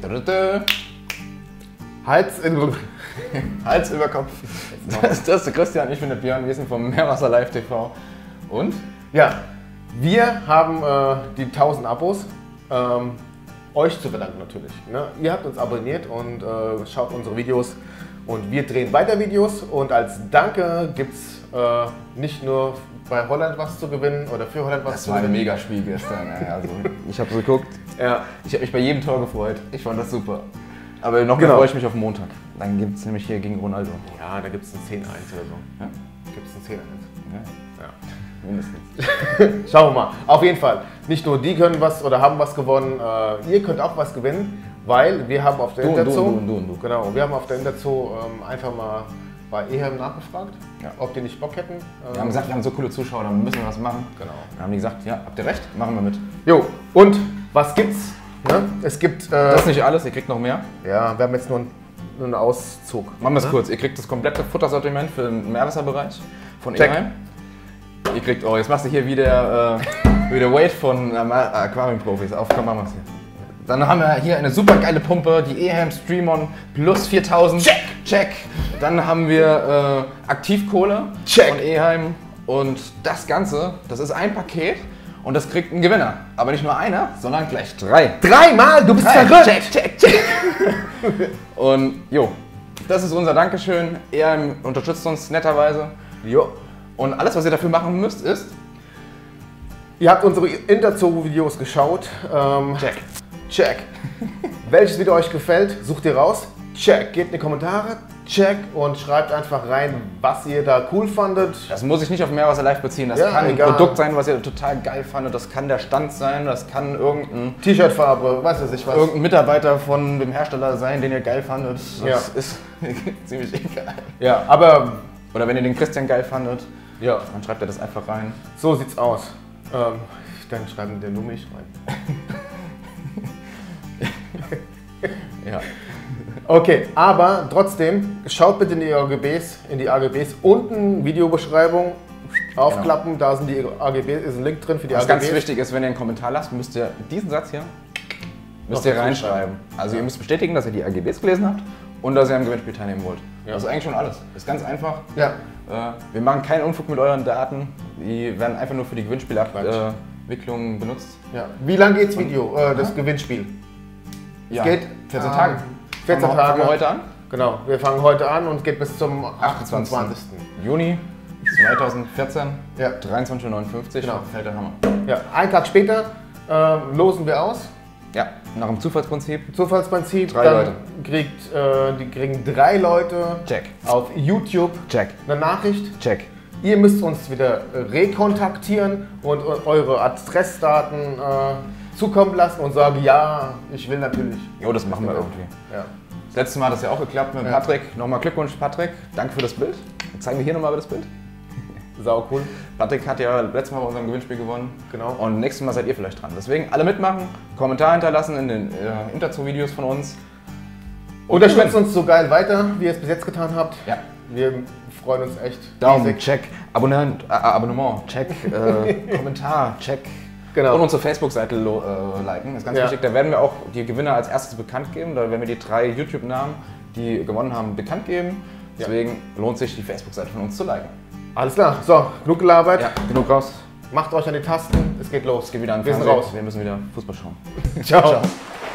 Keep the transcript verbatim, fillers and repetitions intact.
Hals, in, Hals über Kopf. Das, das ist der Christian, ich bin der Björn, wir sind vom Meerwasser Live T V. Und? Ja, wir haben äh, die tausend Abos. Ähm, euch zu verdanken natürlich. Ne? Ihr habt uns abonniert und äh, schaut unsere Videos und wir drehen weiter Videos und als Danke gibt es äh, nicht nur bei Holland was zu gewinnen oder für Holland was das zu gewinnen. Das war ein gewinnen. Megaspiel gestern. Also, ich habe geguckt, ja. Ich habe mich bei jedem Tor gefreut. Ich fand das super. Aber noch genau. mehr freue ich mich auf Montag. Dann gibt es nämlich hier gegen Ronaldo. Ja, da gibt es ein zehn eins oder so. Ja? Gibt es ein zehn eins. Ja. Ja. Mindestens. Schauen wir mal. Auf jeden Fall. Nicht nur die können was oder haben was gewonnen, äh, ihr könnt auch was gewinnen, weil wir haben auf der Du, Interzoo, du, du, du, du. genau, wir haben auf der Interzoo ähm, einfach mal bei Ehem nachgefragt, ja. ob die nicht Bock hätten. Ähm, wir haben gesagt, wir haben so coole Zuschauer, da müssen wir was machen. Genau. Dann haben die gesagt, ja, habt ihr recht, machen wir mit. Jo, und was gibt's? Ne? Es gibt. Äh, das ist nicht alles, ihr kriegt noch mehr. Ja, wir haben jetzt nur einen, nur einen Auszug. Machen wir es ne? kurz. Ihr kriegt das komplette Futtersortiment für den Meerwasserbereich von Check. Ehem. Ihr kriegt, oh, jetzt machst du hier wieder, äh, wieder Wade von äh, Aquarium-Profis. Auf, komm, machen wir es hier. Dann haben wir hier eine super geile Pumpe, die Ehem Streamon Plus viertausend. Check! Check! Dann haben wir äh, Aktivkohle Check. von Ehem. Und das Ganze, das ist ein Paket und das kriegt ein Gewinner. Aber nicht nur einer, sondern gleich drei. Dreimal? Du bist Drei. verrückt! Check, check, check! Und jo, das ist unser Dankeschön. Ehem unterstützt uns netterweise. Jo. Und alles, was ihr dafür machen müsst, ist... Ihr habt unsere Interzoo-Videos geschaut. Ähm, Check. Check. Welches Video euch gefällt, sucht ihr raus. Check. Gebt in die Kommentare. Check. Und schreibt einfach rein, was ihr da cool fandet. Das muss ich nicht auf Meerwasser Live beziehen. Das Ja, kann egal. ein Produkt sein, was ihr total geil fandet. Das kann der Stand sein. Das kann irgendein, T-Shirt-Farbe, weiß ich nicht was. irgendein Mitarbeiter von dem Hersteller sein, den ihr geil fandet. Das Ja. ist ziemlich egal. Ja, aber Oder wenn ihr den Christian geil fandet, ja, dann schreibt ihr das einfach rein. so sieht's aus. Ähm, dann schreiben wir nur mich rein. Ja. Okay, aber trotzdem, schaut bitte in die A G Bs, in die A G Bs, unten Videobeschreibung, aufklappen, da sind die A G Bs, ist ein Link drin für die Was A G Bs. ganz wichtig ist, wenn ihr einen Kommentar lasst, müsst ihr diesen Satz hier müsst Noch ihr dazu reinschreiben. Also Ja. ihr müsst bestätigen, dass ihr die A G Bs gelesen habt und dass ihr am Gewinnspiel teilnehmen wollt. Ja. Das ist eigentlich schon alles. Ist ganz einfach. Ja, Äh, wir machen keinen Unfug mit euren Daten. Die werden einfach nur für die Gewinnspielabwicklung benutzt. ja. Wie lange geht's Video, äh, das Gewinnspiel? Ja, geht, vierzehn ähm, Tage. vierzehn Fangen wir- Tage. Fangen wir heute an? Genau, wir fangen heute an und geht bis zum achtundzwanzigsten achtundzwanzigsten Juni zweitausendvierzehn, Ja. dreiundzwanzig Uhr neunundfünfzig. Genau. Fällt der Hammer. Ja, einen Tag später äh, losen wir aus. Ja, nach dem Zufallsprinzip. Zufallsprinzip. Drei dann Leute. Kriegt, äh, die kriegen drei Leute Check. auf YouTube Check. eine Nachricht. Check. Ihr müsst uns wieder rekontaktieren und eure Adressdaten äh, zukommen lassen und sagen, ja, ich will natürlich. Jo, das machen wir irgendwie. Ja. Das letzte Mal hat das ja auch geklappt mit Ja. Patrick. Nochmal Glückwunsch, Patrick. Danke für das Bild. Jetzt zeigen wir hier nochmal das Bild. Sau cool. Patrick hat ja letztes Mal bei unserem Gewinnspiel gewonnen. Genau. Und nächstes Mal seid ihr vielleicht dran. Deswegen alle mitmachen, Kommentar hinterlassen in den äh, Interzoo-Videos von uns. Und Unterstützt gewinnen. uns so geil weiter, wie ihr es bis jetzt getan habt. Ja. Wir freuen uns echt. Daumen, riesig. check. Abonnent, äh, Abonnement, check. Äh, Kommentar, check. Genau. Und unsere Facebook-Seite äh, liken. Das ist ganz Ja. wichtig. Da werden wir auch die Gewinner als erstes bekannt geben. Da werden wir die drei YouTube-Namen, die gewonnen haben, bekannt geben. Deswegen lohnt sich die Facebook-Seite von uns zu liken. Alles klar. So, genug gelabert. Ja, genug raus. Macht euch an die Tasten. Es geht los. Es geht wieder an den Wir sind Fernseher. raus. Wir müssen wieder Fußball schauen. Ciao. Ciao.